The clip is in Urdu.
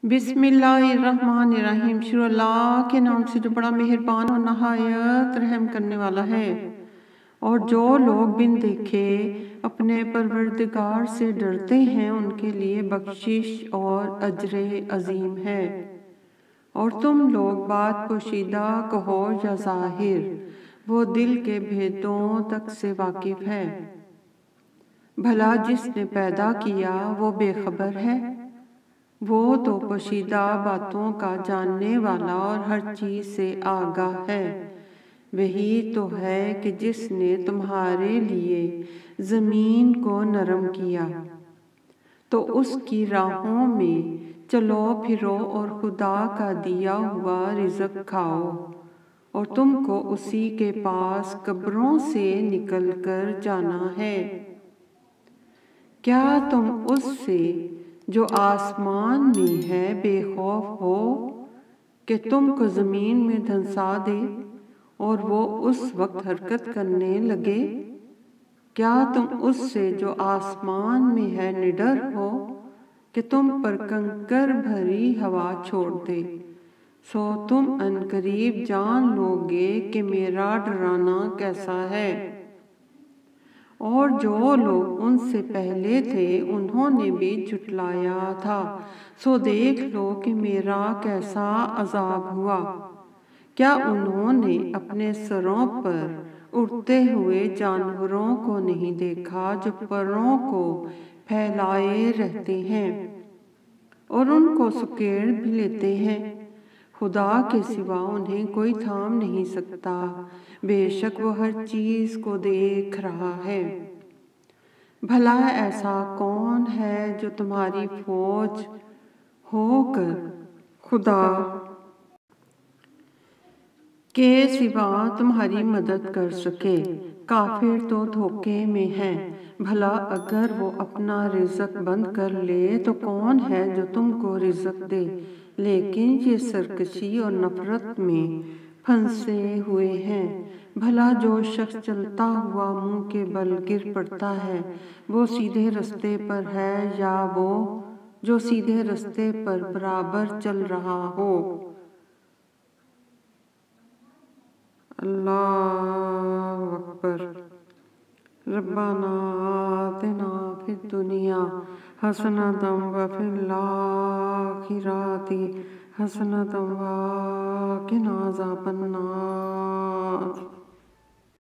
بسم اللہ الرحمن الرحیم، شروع اللہ کے نام سے جو بڑا مہربان اور نہایت رحم کرنے والا ہے۔ اور جو لوگ بن دیکھے اپنے پروردگار سے ڈرتے ہیں ان کے لیے بخشش اور اجر عظیم ہے۔ اور تم لوگ بات پوشیدہ کہو یا ظاہر، وہ دل کے بھیدوں تک سے واقف ہے۔ بھلا جس نے پیدا کیا وہ بے خبر ہے؟ وہ تو پوشیدہ باتوں کا جاننے والا اور ہر چیز سے آگاہ ہے۔ وہی تو ہے کہ جس نے تمہارے لیے زمین کو نرم کیا، تو اس کی راہوں میں چلو پھرو اور خدا کا دیا ہوا رزق کھاؤ، اور تم کو اسی کے پاس قبروں سے نکل کر جانا ہے۔ کیا تم اس سے جو آسمان میں ہے بے خوف ہو کہ تم کو زمین میں دھنسا دے اور وہ اس وقت حرکت کرنے لگے؟ کیا تم اس سے جو آسمان میں ہے نڈر ہو کہ تم پر کنکر بھری ہوا چھوڑ دے؟ سو تم عنقریب جان لوگے کہ میرا ڈرانا کیسا ہے۔ اور جو لوگ ان سے پہلے تھے انہوں نے بھی جھٹلایا تھا، سو دیکھ لو کہ میرا کیسا عذاب ہوا۔ کیا انہوں نے اپنے سروں پر اڑتے ہوئے جانوروں کو نہیں دیکھا جو پروں کو پھیلائے رہتے ہیں اور ان کو سکیڑ بھی لیتے ہیں؟ خدا کے سوا انہیں کوئی تھام نہیں سکتا، بے شک وہ ہر چیز کو دیکھ رہا ہے۔ بھلا ایسا کون ہے جو تمہاری فوج ہو کر خدا کے سوا تمہاری مدد کر سکے؟ کافر تو دھوکے میں ہیں۔ بھلا اگر وہ اپنا رزق بند کر لے تو کون ہے جو تم کو رزق دے؟ لیکن یہ سرکشی اور نفرت میں پھنسے ہوئے ہیں۔ بھلا جو شخص چلتا ہوا منہ کے بل گر پڑتا ہے وہ سیدھے رستے پر ہے یا وہ جو سیدھے رستے پر برابر چل رہا ہو؟ اللہ اکبر۔ ربنا آتنا فی الدنیا حسنۃ وفی الآخرۃ حسنۃ وقنا عذاب النار۔